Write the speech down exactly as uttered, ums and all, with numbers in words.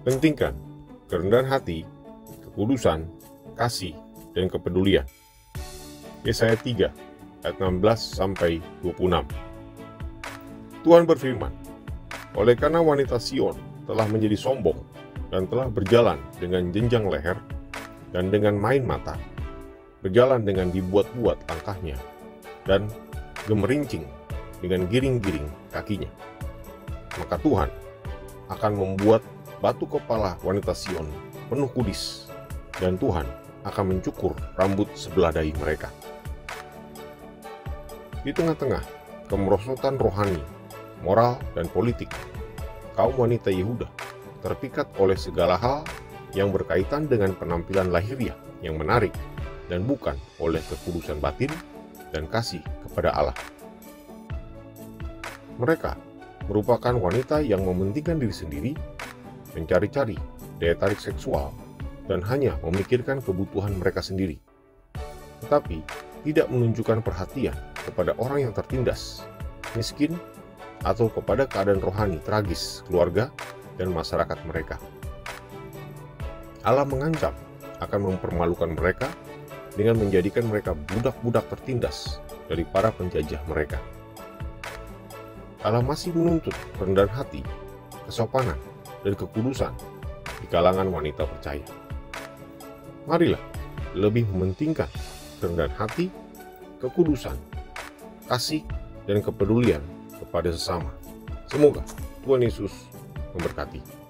Pentingkan kerendahan hati, kekudusan, kasih, dan kepedulian. Yesaya tiga ayat enam belas sampai dua puluh enam. Tuhan berfirman, oleh karena wanita Sion telah menjadi sombong dan telah berjalan dengan jenjang leher dan dengan main mata, berjalan dengan dibuat-buat langkahnya dan gemerincing dengan giring-giring kakinya, maka Tuhan akan membuat batu kepala wanita Sion penuh kudis, dan Tuhan akan mencukur rambut sebelah dahi mereka. Di tengah-tengah kemerosotan rohani, moral, dan politik, kaum wanita Yehuda terpikat oleh segala hal yang berkaitan dengan penampilan lahiriah yang menarik dan bukan oleh kekudusan batin dan kasih kepada Allah. Mereka merupakan wanita yang mementingkan diri sendiri, mencari-cari daya tarik seksual, dan hanya memikirkan kebutuhan mereka sendiri, tetapi tidak menunjukkan perhatian kepada orang yang tertindas, miskin, atau kepada keadaan rohani tragis keluarga dan masyarakat mereka. Allah mengancam akan mempermalukan mereka dengan menjadikan mereka budak-budak tertindas dari para penjajah mereka. Allah masih menuntut kerendahan hati, kesopanan, dan kekudusan di kalangan wanita percaya. Marilah lebih mementingkan kerendahan hati, kekudusan, kasih, dan kepedulian kepada sesama. Semoga Tuhan Yesus memberkati.